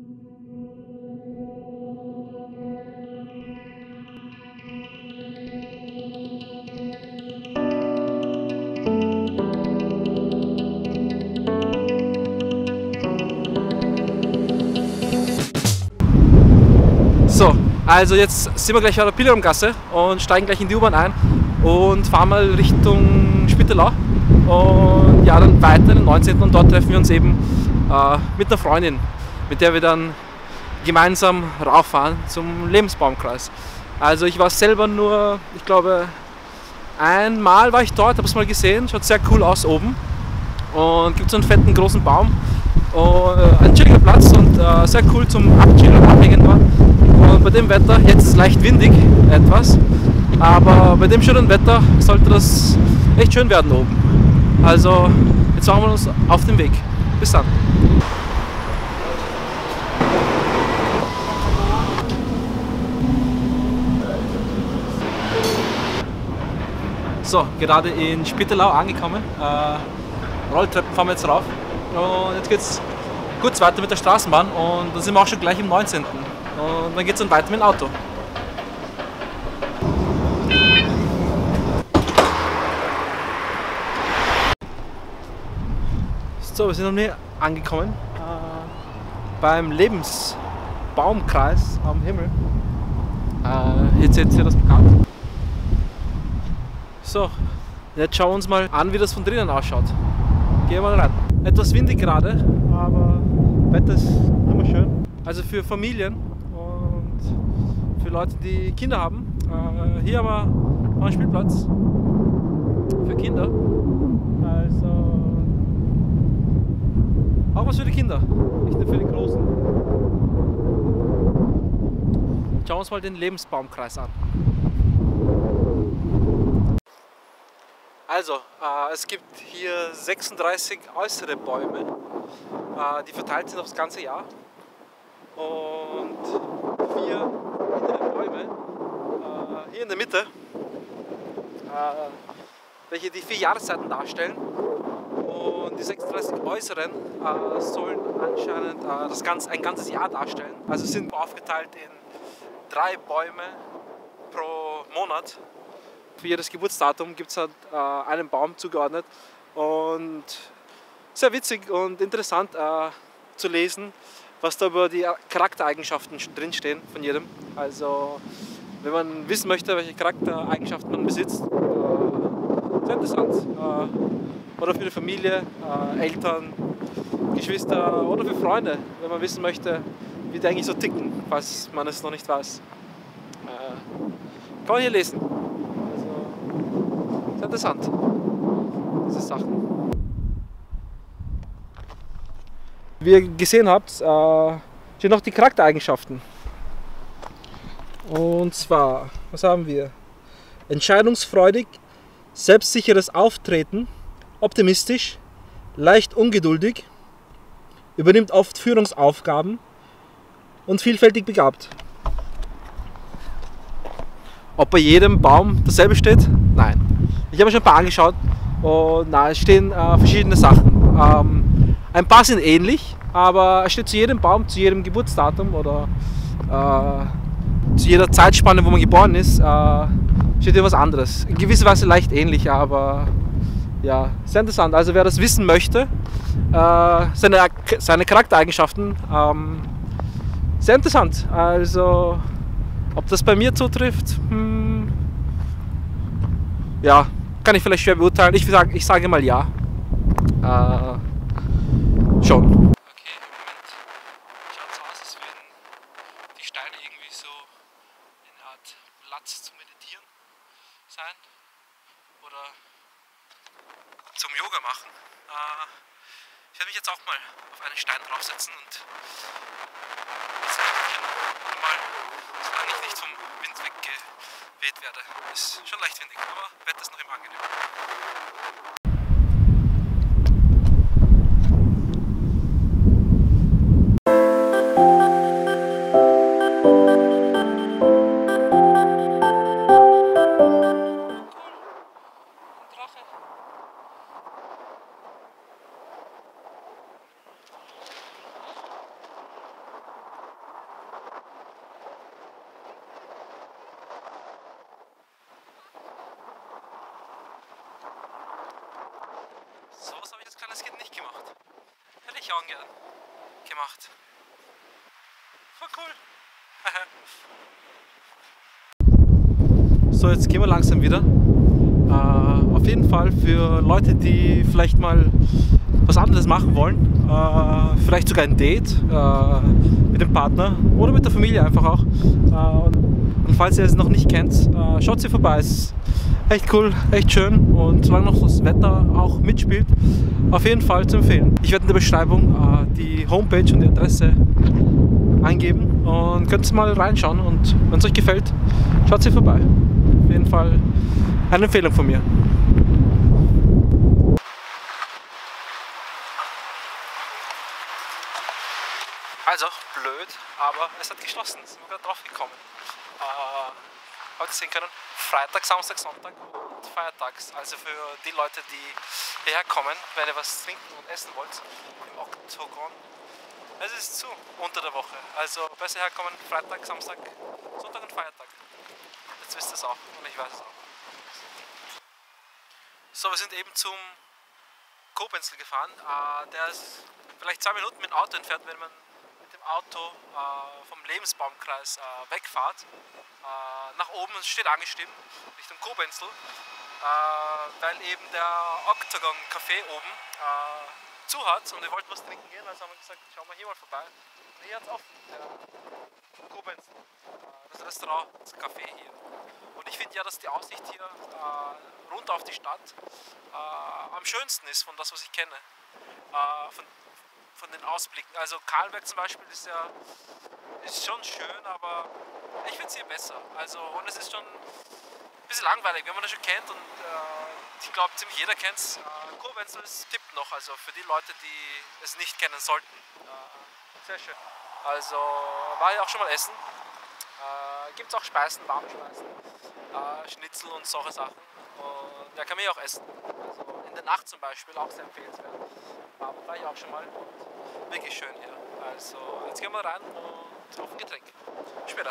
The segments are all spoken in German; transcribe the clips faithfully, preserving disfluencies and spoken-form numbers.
So, also jetzt sind wir gleich an der Pilgerumgasse und steigen gleich in die U-Bahn ein und fahren mal Richtung Spittelau und ja, dann weiter den neunzehnten und dort treffen wir uns eben äh, mit einer Freundin, mit der wir dann gemeinsam rauffahren zum Lebensbaumkreis. Also ich war selber nur, ich glaube, einmal war ich dort, habe es mal gesehen, schaut sehr cool aus oben und gibt so einen fetten großen Baum und äh, ein chilliger Platz und äh, sehr cool zum Abchillen und Abhängen war. Und bei dem Wetter, jetzt ist es leicht windig etwas, aber bei dem schönen Wetter sollte das echt schön werden oben. Also jetzt machen wir uns auf den Weg. Bis dann. So, gerade in Spittelau angekommen. Äh, Rolltreppen fahren wir jetzt rauf. Und jetzt geht es kurz weiter mit der Straßenbahn und dann sind wir auch schon gleich im neunzehnten Und dann geht es dann weiter mit dem Auto. So, wir sind noch näher angekommen äh, beim Lebensbaumkreis am Himmel. Äh, jetzt seht ihr das Plakat. So, jetzt schauen wir uns mal an, wie das von drinnen ausschaut. Gehen wir mal rein. Etwas windig gerade, aber Wetter ist immer schön. Also für Familien und für Leute, die Kinder haben. Äh, hier haben wir einen Spielplatz für Kinder. Also auch was für die Kinder, nicht nur für die Großen. Schauen wir uns mal den Lebensbaumkreis an. Also, äh, es gibt hier sechsunddreißig äußere Bäume, äh, die verteilt sind auf das ganze Jahr. Und vier innere Bäume, äh, hier in der Mitte, äh, welche die vier Jahreszeiten darstellen. Und die sechsunddreißig äußeren äh, sollen anscheinend äh, das ganze, ein ganzes Jahr darstellen. Also sind aufgeteilt in drei Bäume pro Monat. Für jedes Geburtsdatum gibt es halt, äh, einen Baum zugeordnet. Und sehr witzig und interessant äh, zu lesen, was da über die Charaktereigenschaften drinstehen von jedem. Also wenn man wissen möchte, welche Charaktereigenschaften man besitzt, äh, sehr interessant. Äh, oder für die Familie, äh, Eltern, Geschwister oder für Freunde, wenn man wissen möchte, wie die eigentlich so ticken, falls man es noch nicht weiß. Äh, kann man hier lesen. Also, sehr interessant, diese Sachen. Wie ihr gesehen habt, äh, stehen noch die Charaktereigenschaften. Und zwar, was haben wir? Entscheidungsfreudig, selbstsicheres Auftreten, optimistisch, leicht ungeduldig, übernimmt oft Führungsaufgaben und vielfältig begabt. Ob bei jedem Baum dasselbe steht? Nein. Ich habe mir schon ein paar angeschaut und na, es stehen äh, verschiedene Sachen. Ähm, ein paar sind ähnlich, aber es steht zu jedem Baum, zu jedem Geburtsdatum oder äh, zu jeder Zeitspanne, wo man geboren ist, äh, steht hier was anderes. In gewisser Weise leicht ähnlich, aber ja, sehr interessant. Also wer das wissen möchte, äh, seine, seine Charaktereigenschaften, ähm, sehr interessant. Also ob das bei mir zutrifft, hm, ja, kann ich vielleicht schwer beurteilen. Ich sage, ich sage mal ja. Äh, schon. Okay, im Moment schaut es aus, als würden die Steine irgendwie so eine Art Platz zum Meditieren sein oder zum Yoga machen. Äh, ich werde mich jetzt auch mal auf einen Stein draufsetzen und das Einchen mal, solange ich nicht vom Wind weggeweht werde. Ist schon leicht windig, aber Wetter ist noch immer angenehm. ungern gemacht. Voll cool. So, jetzt gehen wir langsam wieder. Uh, auf jeden Fall für Leute, die vielleicht mal was anderes machen wollen, uh, vielleicht sogar ein Date uh, mit dem Partner oder mit der Familie einfach auch. Uh, und falls ihr es noch nicht kennt, uh, schaut sie vorbei. Es ist echt cool, echt schön und solange noch das Wetter auch mitspielt, auf jeden Fall zu empfehlen. Ich werde in der Beschreibung uh, die Homepage und die Adresse eingeben und könnt mal reinschauen und wenn es euch gefällt, schaut sie vorbei. Auf jeden Fall eine Empfehlung von mir. Also, blöd, aber es hat geschlossen, sind wir gerade drauf gekommen. Äh, habt ihr sehen können, Freitag, Samstag, Sonntag und Feiertags. Also für die Leute, die hierher kommen, wenn ihr was trinken und essen wollt, im Oktogon. Es ist zu unter der Woche, also besser herkommen Freitag, Samstag, Sonntag und Feiertag. Jetzt wisst ihr es auch und ich weiß es auch. So, wir sind eben zum Kobenzl gefahren. Uh, der ist vielleicht zwei Minuten mit dem Auto entfernt, wenn man mit dem Auto uh, vom Lebensbaumkreis uh, wegfahrt. Uh, nach oben steht angestimmt, Richtung Kobenzl, uh, weil eben der Oktogon Café oben uh, zu hat und wir wollten was trinken gehen, also haben wir gesagt, schauen wir hier mal vorbei. Und hier hat es offen, der Kobenzl, uh, das Restaurant, das Café hier. Und ich finde ja, dass die Aussicht hier äh, runter auf die Stadt äh, am schönsten ist von das, was ich kenne. Äh, von, von den Ausblicken. Also Kahlenberg zum Beispiel ist ja ist schon schön, aber ich finde es hier besser. Also, und es ist schon ein bisschen langweilig, wenn man das schon kennt und äh, ich glaube ziemlich jeder kennt es. Äh, Kobenzl ist Tipp noch, also für die Leute, die es nicht kennen sollten. Äh, sehr schön. Also war ich auch schon mal essen. Äh, Gibt es auch Speisen, warme Speisen, äh, Schnitzel und solche Sachen. Und da kann man ja auch essen. Also in der Nacht zum Beispiel auch sehr empfehlenswert. Aber war ich auch schon mal und wirklich schön hier. Also jetzt gehen wir rein und auf ein Getränk. Später.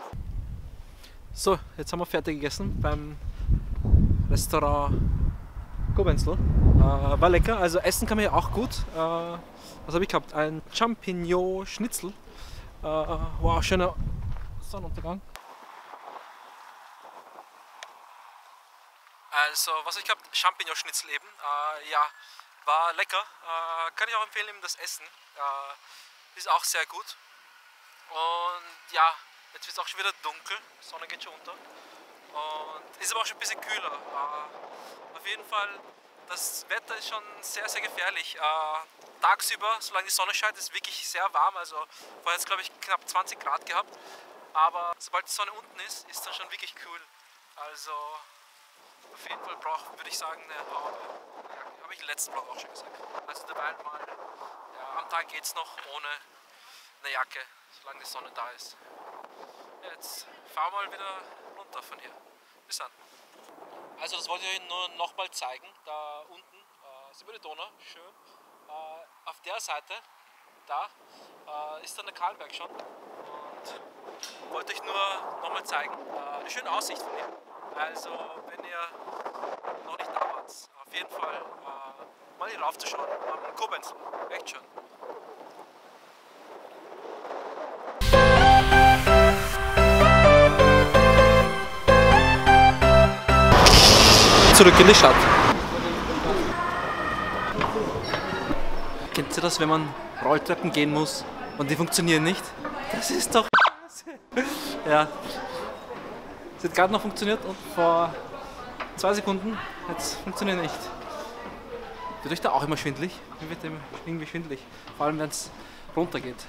So, jetzt haben wir fertig gegessen beim Restaurant Kobenzl. Äh, war lecker, also essen kann man ja auch gut. Äh, was habe ich gehabt? Ein Champignon-Schnitzel. Äh, wow, schöner Sonnenuntergang. Also, was ich gehabt, Champignon-Schnitzel eben, äh, ja, war lecker. Äh, kann ich auch empfehlen, eben das Essen. Äh, ist auch sehr gut. Und ja, jetzt wird es auch schon wieder dunkel, die Sonne geht schon unter. Und ist aber auch schon ein bisschen kühler. Äh, auf jeden Fall, das Wetter ist schon sehr, sehr gefährlich. Äh, tagsüber, solange die Sonne scheint, ist es wirklich sehr warm. Also, vorher hat es, glaube ich, knapp zwanzig Grad gehabt. Aber sobald die Sonne unten ist, ist es dann schon wirklich kühl. Also auf jeden Fall braucht, würde ich sagen, eine Haube. Ja, habe ich im letzten Vlog auch schon gesagt. Also dabei mal, ja, am Tag geht es noch ohne eine Jacke, solange die Sonne da ist. Ja, jetzt fahren wir mal wieder runter von hier. Bis dann. Also das wollte ich euch nur noch mal zeigen. Da unten äh, ist über die Donau, schön. Äh, auf der Seite, da, äh, ist dann der Kahlenberg schon. Und wollte euch nur noch mal zeigen. Äh, eine schöne Aussicht von hier. Also wenn ihr noch nicht da wart, auf jeden Fall äh, mal hier raufzuschauen am Kobenzl. Echt schön. Zurück in die Stadt. Kennt ihr das, wenn man Rolltreppen gehen muss und die funktionieren nicht? Das ist doch ja. Es hat gerade noch funktioniert und vor zwei Sekunden jetzt funktioniert nicht. Wird euch da auch immer schwindelig? Mir wird immer irgendwie schwindelig. Vor allem wenn es runter geht.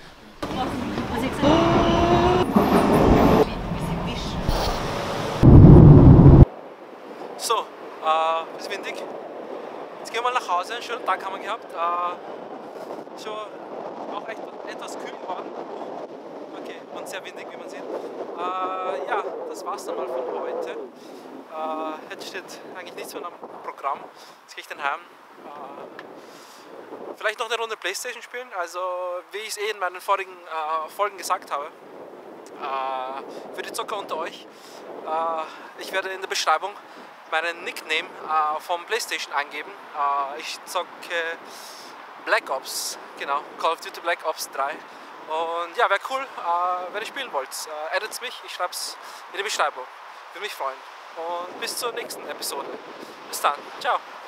So, äh, ist windig. Jetzt gehen wir mal nach Hause. Einen schönen Tag haben wir gehabt. Äh, schon auch echt etwas kühl geworden. Okay, und sehr windig, wie man sieht. Äh, ja, das war's dann mal von heute. Äh, jetzt steht eigentlich nichts mehr am Programm. Jetzt gehe ich dann heim. Äh, vielleicht noch eine Runde Playstation spielen. Also, wie ich es eh in meinen vorigen äh, Folgen gesagt habe. Äh, für die Zocker unter euch. Äh, ich werde in der Beschreibung meinen Nickname äh, vom Playstation eingeben. Äh, ich zocke Black Ops, genau, Call of Duty Black Ops drei. Und ja, wäre cool, äh, wenn ihr spielen wollt. Äh, addet mich, ich schreibe es in die Beschreibung. Würde mich freuen. Und bis zur nächsten Episode. Bis dann. Ciao.